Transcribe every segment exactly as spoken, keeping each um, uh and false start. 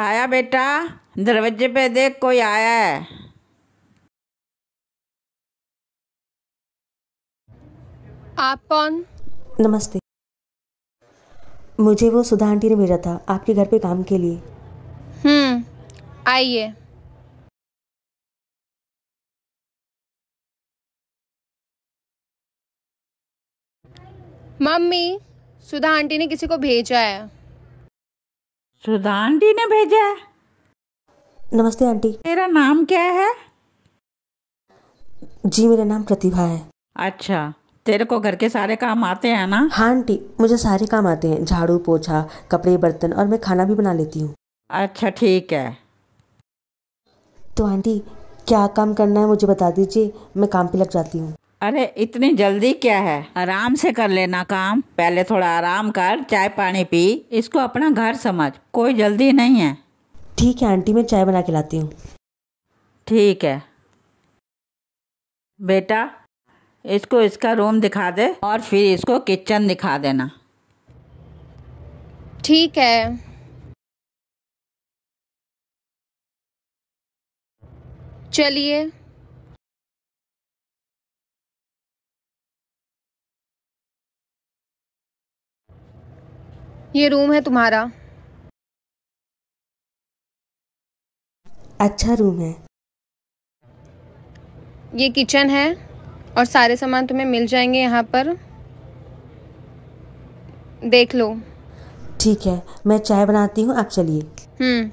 छाया बेटा, दरवाजे पे देख, कोई आया है। आप कौन? नमस्ते। मुझे वो सुधा आंटी ने भेजा था आपके घर पे काम के लिए। हम्म आइए। मम्मी, सुधा आंटी ने किसी को भेजा है। सुधा आंटी ने भेजा है? नमस्ते आंटी। तेरा नाम क्या है? जी मेरा नाम प्रतिभा है। अच्छा, तेरे को घर के सारे काम आते हैं ना? हाँ आंटी, मुझे सारे काम आते हैं, झाड़ू पोछा, कपड़े बर्तन, और मैं खाना भी बना लेती हूँ। अच्छा ठीक है। तो आंटी क्या काम करना है मुझे बता दीजिए, मैं काम पे लग जाती हूँ। अरे इतनी जल्दी क्या है, आराम से कर लेना काम। पहले थोड़ा आराम कर, चाय पानी पी, इसको अपना घर समझ, कोई जल्दी नहीं है। ठीक है आंटी, मैं चाय बना के लाती हूँ। ठीक है बेटा, इसको इसका रूम दिखा दे और फिर इसको किचन दिखा देना। ठीक है। चलिए। ये रूम है तुम्हारा। अच्छा रूम है। ये किचन है और सारे सामान तुम्हें मिल जाएंगे यहाँ पर, देख लो। ठीक है, मैं चाय बनाती हूँ, आप चलिए। हम्म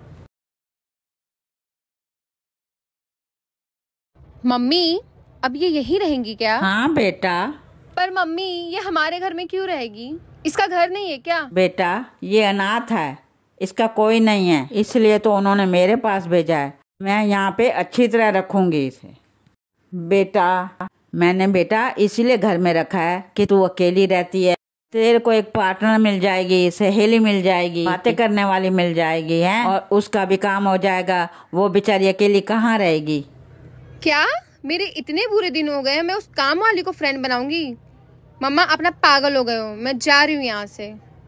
मम्मी, अब ये यहीं रहेंगी क्या? हाँ बेटा। पर मम्मी, ये हमारे घर में क्यों रहेगी? इसका घर नहीं है क्या? बेटा ये अनाथ है, इसका कोई नहीं है, इसलिए तो उन्होंने मेरे पास भेजा है। मैं यहाँ पे अच्छी तरह रखूंगी इसे। बेटा मैंने बेटा इसीलिए घर में रखा है कि तू अकेली रहती है, तेरे को एक पार्टनर मिल जाएगी, सहेली मिल जाएगी, बातें करने वाली मिल जाएगी है, और उसका भी काम हो जाएगा। वो बेचारी अकेली कहाँ रहेगी। क्या मेरे इतने बुरे दिन हो गए हैं, मैं उस काम वाली को फ्रेंड बनाऊंगी? मम्मा अपना पागल हो गए हो, मैं जा रही हूँ यहाँ से।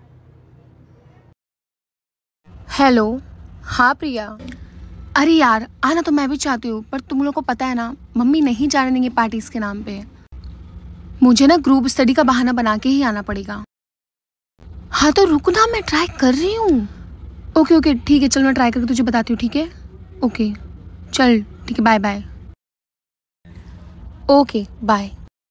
हेलो। हाँ प्रिया। अरे यार, आना तो मैं भी चाहती हूँ, पर तुम लोग को पता है ना, मम्मी नहीं जाने देंगे पार्टीज के नाम पे। मुझे ना ग्रुप स्टडी का बहाना बना के ही आना पड़ेगा। हाँ तो रुक ना, मैं ट्राई कर रही हूँ। ओके ओके ठीक है, चल मैं ट्राई करके तुझे बताती हूँ, ठीक है? ओके चल ठीक है, bye bye. Okay bye.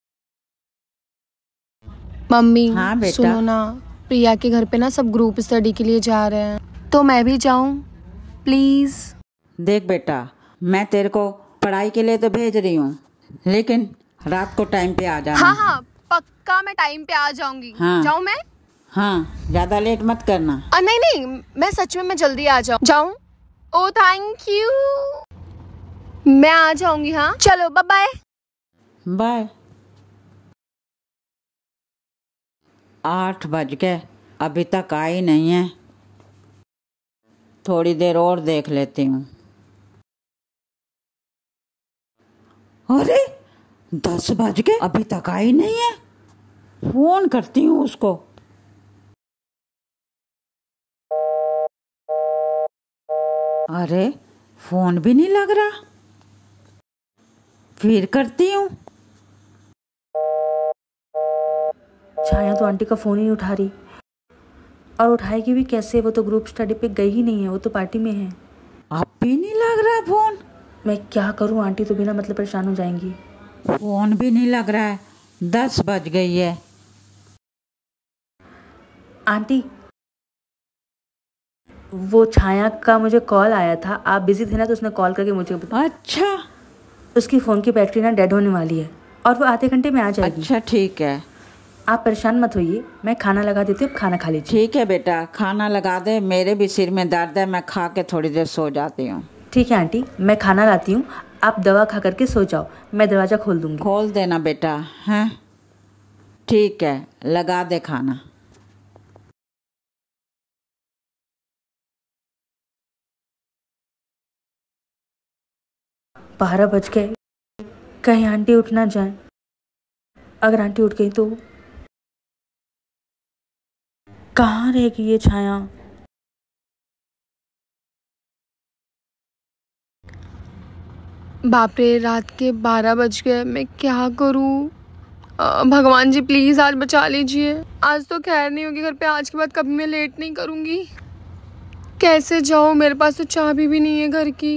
Mummy हाँ बेटा। सुनो ना, प्रिया के घर पे ना सब ग्रुप स्टडी के लिए जा रहे हैं, तो मैं भी जाऊं प्लीज? देख बेटा, मैं तेरे को पढ़ाई के लिए तो भेज रही हूँ, लेकिन रात को टाइम पे आ जाना। हाँ हाँ पक्का, मैं टाइम पे आ जाऊंगी। हाँ। जाऊं मैं? हाँ, ज्यादा लेट मत करना। आ, नहीं नहीं, मैं सच में मैं जल्दी आ जाऊं। जाऊं? ओ थैंक यू, मैं आ जाऊंगी। हाँ चलो बाय बाय। बाय। आठ बज गए, अभी तक आई नहीं है, थोड़ी देर और देख लेती हूँ। अरे दस बज गए, अभी तक आई नहीं है, फोन करती हूँ उसको। अरे फोन भी नहीं लग रहा, फिर करती हूँ। छाया तो आंटी का फ़ोन ही नहीं उठा रही, और उठाएगी भी कैसे, वो तो ग्रुप स्टडी पे गई ही नहीं है, वो तो पार्टी में है। अब भी नहीं लग रहा फोन। मैं क्या करूं, आंटी तो बिना मतलब परेशान हो जाएंगी। फोन भी नहीं लग रहा है, दस बज गई है। आंटी, वो छाया का मुझे कॉल आया था, आप बिजी थे ना, तो उसने कॉल करके मुझे बता, अच्छा। उसकी फ़ोन की बैटरी ना डेड होने वाली है और वो आधे घंटे में आ जाएगी। अच्छा ठीक है। आप परेशान मत होइए, मैं खाना लगा देती हूँ, खाना खा लीजिए। ठीक है बेटा, खाना लगा दे, मेरे भी सिर में दर्द है, मैं खा के थोड़ी देर सो जाती हूँ। ठीक है आंटी, मैं खाना लाती हूँ, आप दवा खा करके सो जाओ, मैं दरवाज़ा खोल दूंगी। खोल देना बेटा। हैं ठीक है, लगा दे खाना। बारह बज गए, कहीं आंटी उठ ना जाए। अगर आंटी उठ गई तो कहाँ रहेगी ये छाया। बाप रे, रात के बारह बज गए, मैं क्या करूँ? अ, भगवान जी प्लीज़ आज बचा लीजिए। आज तो खैर नहीं होगी घर पे, आज के बाद कभी मैं लेट नहीं करूँगी। कैसे जाऊँ, मेरे पास तो चाबी भी नहीं है घर की।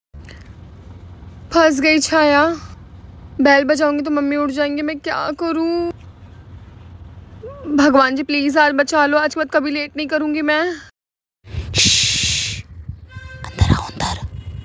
फंस गई छाया, बेल बजाऊंगी तो मम्मी उठ जाएंगे, मैं क्या करूँ? भगवान जी प्लीज़ आज बचा लो, आज के बाद कभी लेट नहीं करूँगी मैं। अंदर आओ अंदर।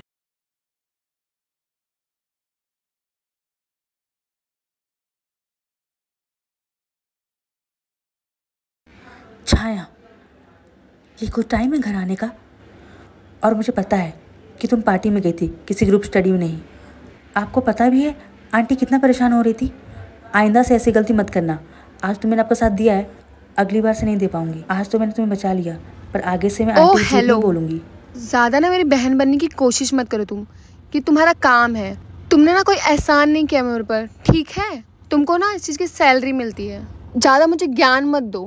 छाया, ये कुछ टाइम है घर आने का? और मुझे पता है कि तुम पार्टी में गई थी, किसी ग्रुप स्टडी में नहीं। आपको पता भी है आंटी कितना परेशान हो रही थी। आइंदा से ऐसी गलती मत करना। आज तो मैंने आपका साथ दिया है, अगली बार से नहीं दे पाऊंगी। आज तो मैंने तुम्हें बचा लिया, पर आगे से मैं ओ आंटी को झूठ हेलो, नहीं बोलूंगी। ज़्यादा ना मेरी बहन बनने की कोशिश मत करो तुम, कि तुम्हारा काम है। तुमने ना कोई एहसान नहीं किया मेरे पर, ठीक है? तुमको ना इस चीज़ की सैलरी मिलती है। ज़्यादा मुझे ज्ञान मत दो।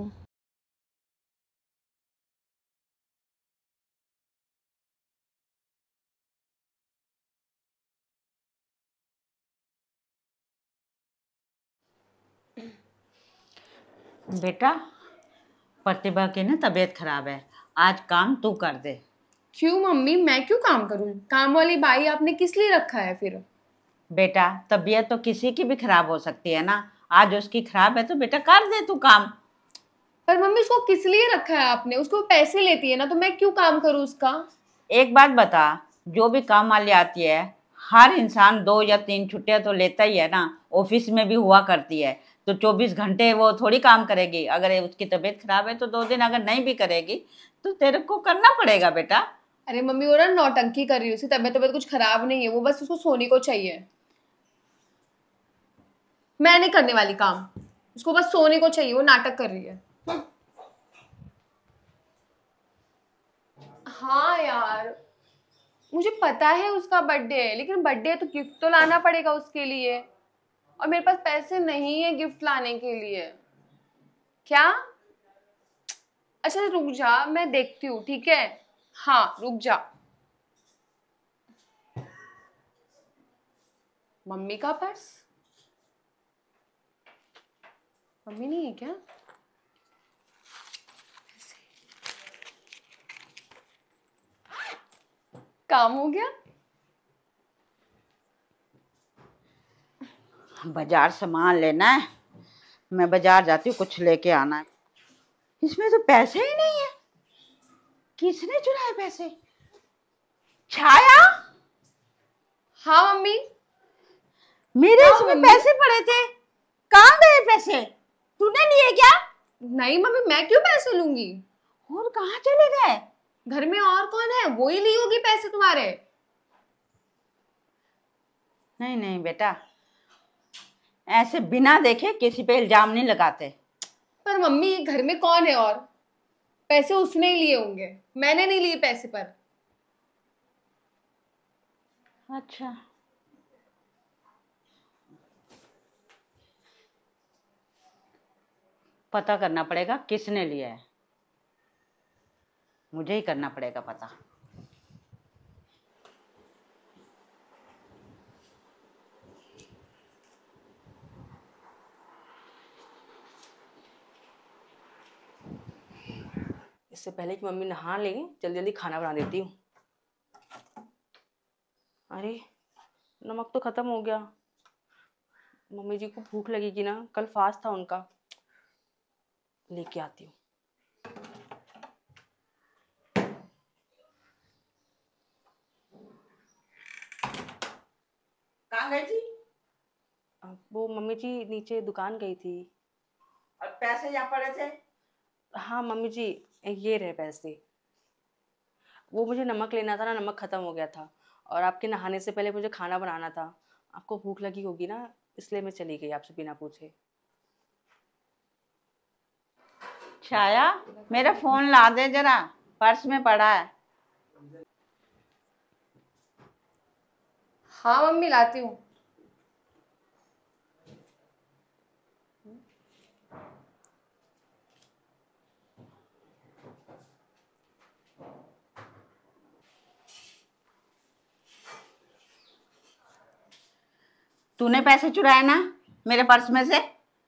बेटा, प्रतिभा की ना तबीयत खराब है, आज काम तू कर दे। क्यों मम्मी, मैं क्यों काम करूं? काम वाली बाई आपने किस लिए रखा है फिर? बेटा, तबीयत तो किसी की भी खराब हो सकती है ना। आज उसकी खराब है तो बेटा कर दे तू काम। पर मम्मी उसको किस लिए रखा है आपने? उसको पैसे लेती है ना, तो मैं क्यों काम करूं उसका? एक बात बता, जो भी काम वाली आती है, हर इंसान दो या तीन छुट्टियां तो लेता ही है ना। ऑफिस में भी हुआ करती है, तो चौबीस घंटे वो थोड़ी काम करेगी। अगर उसकी तबीयत खराब है तो दो दिन अगर नहीं भी करेगी तो तेरे को करना पड़ेगा बेटा। अरे मम्मी, वो ना नौटंकी कर रही है, उसकी तबीयत तबीयत कुछ खराब नहीं है, वो बस उसको सोने को चाहिए। मैं नहीं करने वाली काम, उसको बस सोने को चाहिए, वो नाटक कर रही है। हाँ यार, मुझे पता है उसका बर्थडे है, लेकिन बर्थडे है तो गिफ्ट तो लाना पड़ेगा उसके लिए, और मेरे पास पैसे नहीं है गिफ्ट लाने के लिए। क्या? अच्छा रुक जा, मैं देखती हूँ, ठीक है? हाँ रुक जा। मम्मी का पर्स? मम्मी नहीं है क्या? काम हो गया। बाजार सामान लेना है, मैं बाजार जाती हूँ, कुछ लेके आना है। इसमें तो पैसे ही नहीं है, किसने चुराए पैसे? छाया, हाँ मम्मी। मेरे हाँ इसमें मम्मी। पैसे पड़े थे, कहाँ गए पैसे? तूने लिए क्या? नहीं मम्मी, मैं क्यों पैसे लूंगी? और कहाँ चले गए? घर में और कौन है, वो ही ली होगी पैसे तुम्हारे। नहीं नहीं बेटा, ऐसे बिना देखे किसी पे इल्जाम नहीं लगाते। पर मम्मी घर में कौन है और? पैसे उसने ही लिए होंगे, मैंने नहीं लिए पैसे पर। अच्छा, पता करना पड़ेगा किसने लिया है, मुझे ही करना पड़ेगा पता। इससे पहले कि मम्मी नहा लेंगे, जल्दी जल्दी खाना बना देती हूँ। अरे नमक तो ख़त्म हो गया। मम्मी जी को भूख लगेगी ना, कल फास्ट था उनका, लेके आती हूँ। कहाँ गई थी? वो मम्मी जी नीचे दुकान गई थी। और पैसे यहाँ पड़े थे? हाँ मम्मी जी, ये रहे पैसे। वो मुझे नमक लेना था ना, नमक ख़त्म हो गया था, और आपके नहाने से पहले मुझे खाना बनाना था। आपको भूख लगी होगी ना, इसलिए मैं चली गई आपसे बिना पूछे। छाया, मेरा फोन ला दे जरा, पर्स में पड़ा है। हाँ मम्मी लाती हूँ। तूने पैसे चुराए ना मेरे पर्स में से।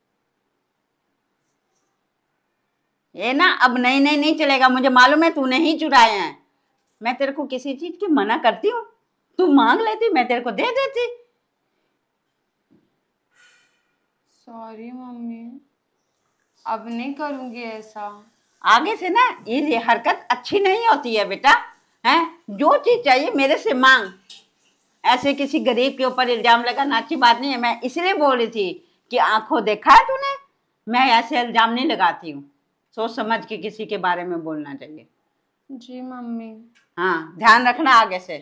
ये ना अब नहीं नहीं नहीं चलेगा, मुझे मालूम है तूने ही चुराए हैं। मैं तेरे को किसी चीज की मना करती हूँ, तू मांग लेती, मैं तेरे को दे देती। सॉरी मम्मी, अब नहीं करूँगी ऐसा। आगे से ना ये हरकत अच्छी नहीं होती है बेटा। हैं, जो चीज चाहिए मेरे से मांग। ऐसे किसी गरीब के ऊपर इल्जाम लगाना अच्छी बात नहीं है। मैं इसलिए बोल रही थी कि आंखों देखा है तूने, मैं ऐसे इल्जाम नहीं लगाती हूँ। सोच समझ के किसी के बारे में बोलना चाहिए। जी मम्मी। हाँ, ध्यान रखना आगे से।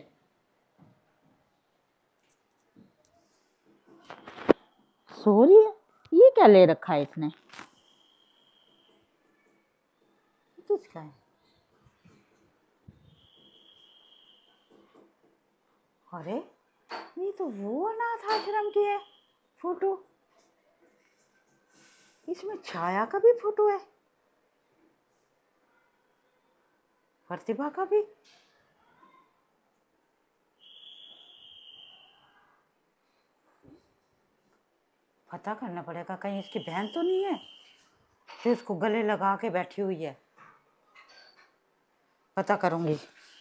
सो रही है, ये क्या ले रखा है इसने, किसका है? अरे ये तो वो अनाथ आश्रम की है फोटो। इसमें छाया का भी फोटो है, प्रतिभा का भी। पता करना पड़ेगा कहीं इसकी बहन तो नहीं है जो इसको गले लगा के बैठी हुई है। पता करूंगी।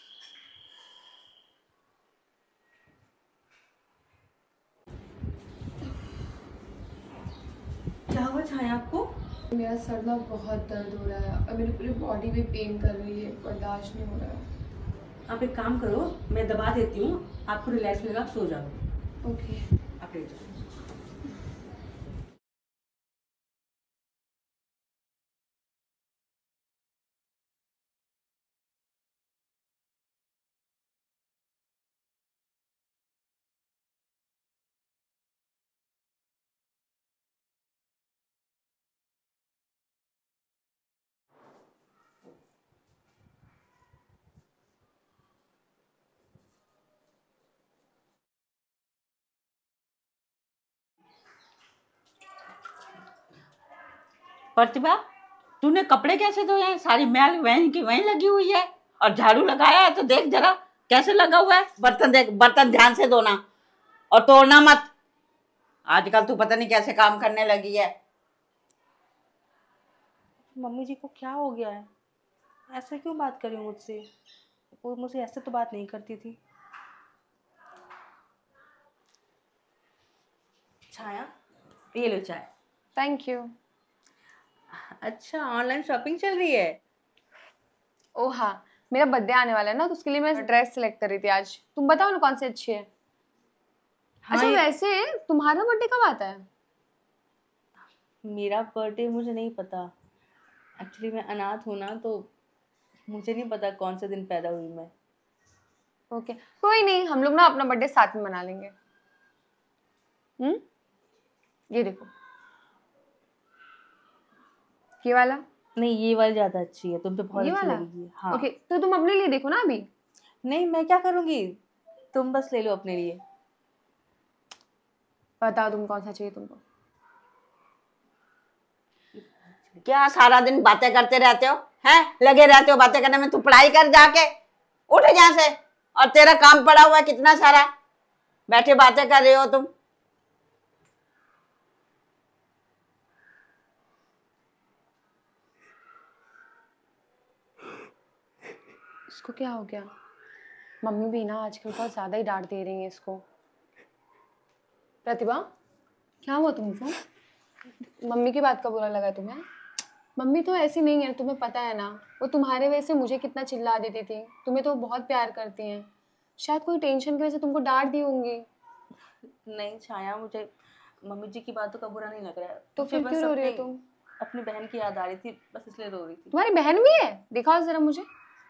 क्या हुआ छाया आपको? मेरा सर ना बहुत दर्द हो रहा है और मेरी पूरी बॉडी भी पेन कर रही है, बर्दाश्त नहीं हो रहा है। आप एक काम करो, मैं दबा देती हूँ, आपको रिलैक्स मिलेगा, आप सो जाओ। ओके। आप लेट जाओ। प्रतिभा, तूने कपड़े कैसे धोए हैं? सारी मैल वहीं की वहीं लगी हुई है। और झाड़ू लगाया है तो देख जरा कैसे लगा हुआ है। बर्तन देख, बर्तन ध्यान से धोना और तोड़ना मत। आजकल तू पता नहीं कैसे काम करने लगी है। मम्मी जी को क्या हो गया है? ऐसे क्यों बात कर रही हो मुझसे? वो मुझसे ऐसे तो बात नहीं करती थी। छाया, ये लो चाय। Thank you. अच्छा, ऑनलाइन शॉपिंग चल रही है? ओ हाँ, मेरा बर्थडे आने वाला है ना, तो उसके लिए मैं ड्रेस सेलेक्ट कर रही थी आज। तुम बताओ ना कौन सी अच्छी है। हाँ, अच्छा ये... वैसे तुम्हारा बर्थडे कब आता है? मेरा बर्थडे मुझे नहीं पता। एक्चुअली मैं अनाथ हूँ ना, तो मुझे नहीं पता कौन से दिन पैदा हुई मैं। ओके, कोई नहीं, हम लोग ना अपना बर्थडे साथ में मना लेंगे। हम्म, ये देखो, ये वाला। नहीं, ये वाली ज्यादा अच्छी है, तुम पे बहुत ये अच्छी वाला लगेगी। हाँ। ओके, तो तुम अपने लिए देखो ना अभी। नहीं, मैं क्या करूँगी, तुम बस ले लो अपने लिए। बताओ तुम कौन सा चाहिए तुमको। क्या सारा दिन बातें करते रहते हो? हैं, लगे रहते हो बातें करने में। तू पढ़ाई कर जाके, उठ यहाँ से। और तेरा काम पड़ा हुआ है कितना सारा, बैठे बातें कर रहे हो तुम। इसको क्या हो गया? मम्मी भी ना आजकल बहुत ज्यादा ही डांट दे रही है इसको। प्रतिभा, क्या हुआ तुमको? मम्मी की बात का बुरा लगा तुम्हें? मम्मी तो ऐसी नहीं है, तुम्हें पता है ना। वो तुम्हारे वजह से मुझे कितना चिल्ला देती थी। तुम्हें तो बहुत प्यार करती हैं। शायद कोई टेंशन की वजह से तुमको डांट दी होंगी। नहीं छाया, मुझे मम्मी जी की बातों का बुरा नहीं लग रहा है। तो फिर क्यों रो रही हो तुम? अपनी बहन की याद आ रही थी, बस इसलिए रो रही थी। तुम्हारी बहन भी है? दिखाओ जरा मुझे।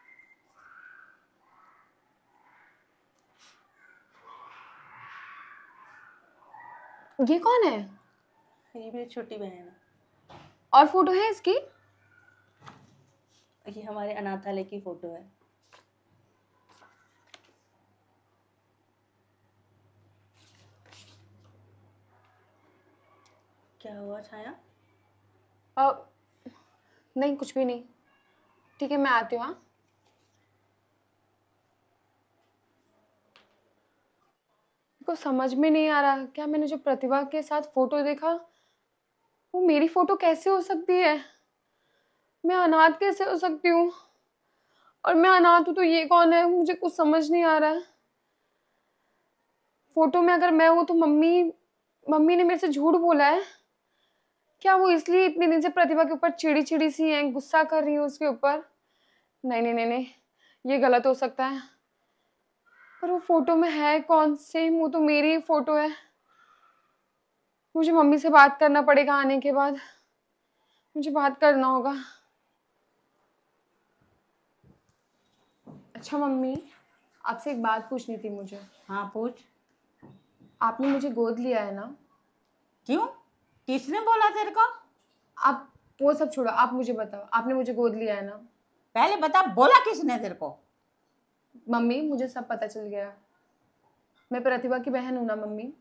ये कौन है? ये मेरी छोटी बहन है। और फोटो है इसकी? ये हमारे अनाथालय की फोटो है। क्या हुआ छाया? आ, नहीं कुछ भी नहीं। ठीक है, मैं आती हूँ। हाँ, को समझ में नहीं आ रहा, क्या मैंने जो प्रतिभा के साथ फोटो देखा वो मेरी फोटो कैसे हो सकती है? मैं अनाथ कैसे हो सकती हूँ? और मैं अनाथ हूँ तो ये कौन है? मुझे कुछ समझ नहीं आ रहा है। फोटो में अगर मैं हूँ तो मम्मी मम्मी ने मेरे से झूठ बोला है क्या? वो इसलिए इतने दिन से प्रतिभा के ऊपर चिड़ी चिड़ी सी है, गुस्सा कर रही है उसके ऊपर? नहीं नहीं नहीं नहीं, ये गलत हो सकता है। पर वो फोटो में है कौन? सेम वो तो मेरी ही फोटो है। मुझे मम्मी से बात करना पड़ेगा आने के बाद, मुझे बात करना होगा। अच्छा मम्मी, आपसे एक बात पूछनी थी मुझे। हाँ पूछ। आपने मुझे गोद लिया है ना? क्यों? किसने बोला तेरे को? आप वो सब छोड़ो, आप मुझे बताओ, आपने मुझे गोद लिया है ना? पहले बता, बोला किसने तेरे को? मम्मी मुझे सब पता चल गया। मैं प्रतिभा की बहन हूँ ना मम्मी?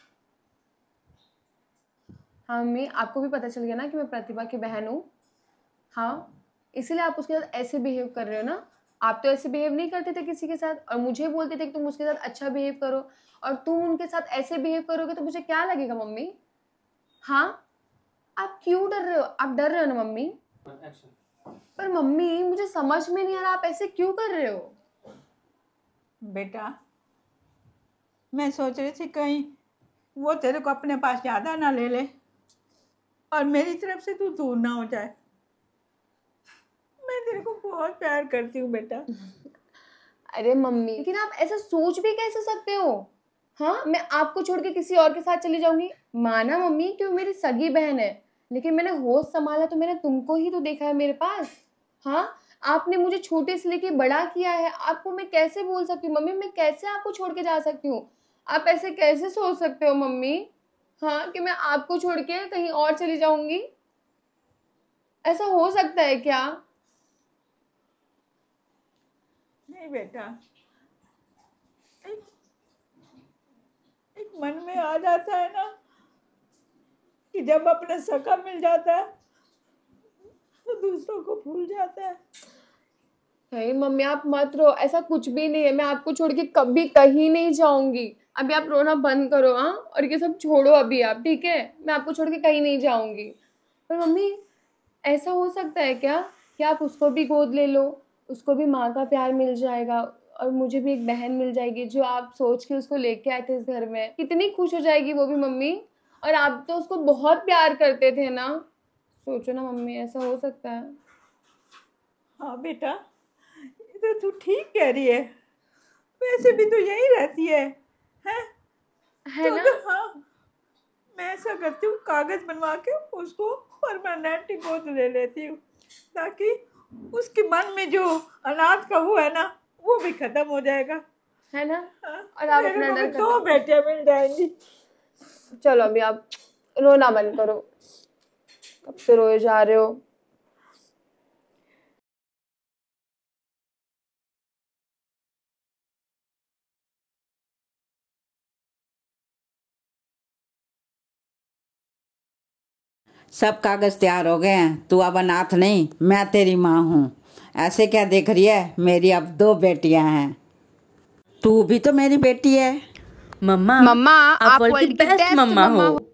हाँ मम्मी, आपको भी पता चल गया ना कि मैं प्रतिभा की बहन हूँ? हाँ, इसीलिए आप उसके साथ ऐसे बिहेव कर रहे हो ना? आप तो ऐसे बिहेव नहीं करते थे किसी के साथ, और मुझे बोलते थे कि तुम उसके साथ अच्छा बिहेव करो, और तुम उनके साथ ऐसे बिहेव करोगे तो मुझे क्या लगेगा मम्मी? हाँ, आप क्यों डर रहे हो? आप डर रहे हो ना मम्मी? पर मम्मी मुझे समझ में नहीं आ रहा, आप ऐसे क्यों कर रहे हो? बेटा, मैं सोच रही थी कहीं वो तेरे को अपने पास ज़्यादा ना ले ले और मेरी तरफ से तू दूर ना हो जाए। मैं तेरे को बहुत प्यार करती हूँ बेटा। अरे मम्मी, लेकिन आप ऐसा सोच भी कैसे सकते हो? हाँ, मैं आपको छोड़ के किसी और के साथ चली जाऊंगी? माना मम्मी कि वो मेरी सगी बहन है, लेकिन मैंने होश संभाला तो मैंने तुमको ही तो देखा है मेरे पास। हाँ, आपने मुझे छोटे से लेके बड़ा किया है, आपको मैं कैसे बोल सकती हूँ? मम्मी मैं कैसे आपको छोड़ के जा सकती हूँ? आप ऐसे कैसे सोच सकते हो मम्मी? हाँ, कि मैं आपको छोड़ के कहीं और चली जाऊंगी? ऐसा हो सकता है क्या? नहीं बेटा, एक, एक मन में आ जाता है ना कि जब अपना सका मिल जाता है तो दूसरों को भूल जाता है। नहीं मम्मी आप मत रो, ऐसा कुछ भी नहीं है। मैं आपको छोड़ के कभी कहीं नहीं जाऊंगी। अभी आप रोना बंद करो, हाँ, और ये सब छोड़ो अभी आप, ठीक है? मैं आपको छोड़ के कहीं नहीं जाऊंगी। पर मम्मी ऐसा हो सकता है क्या कि आप उसको भी गोद ले लो, उसको भी माँ का प्यार मिल जाएगा, और मुझे भी एक बहन मिल जाएगी जो आप सोच के उसको लेके आए थे इस घर में। कितनी खुश हो जाएगी वो भी मम्मी। और आप तो उसको बहुत प्यार करते थे ना? सोचो ना मम्मी, ऐसा हो सकता है? हाँ बेटा, ये तो तू ठीक कह रही है। वैसे भी तो यही रहती है, हैं? है तो ना? तो हाँ, मैं ऐसा करती हूँ, कागज बनवा के उसको परमानेंट गोद ले लेती हूँ ताकि उसके मन में जो अनाथ का वो है ना वो भी खत्म हो जाएगा, है ना? हाँ? और आप मेरे अपना को भी डर दो बेटियां मिल जाएंगी। चलो अभी आप रोना बंद करो, कब से रोए जा रहे हो। सब कागज तैयार हो गए हैं, तू अब अनाथ नहीं, मैं तेरी माँ हूँ। ऐसे क्या देख रही है? मेरी अब दो बेटियां हैं, तू भी तो मेरी बेटी है। मम्मा मम्मा आप वर्ल्ड की बेस्ट मम्मा हो।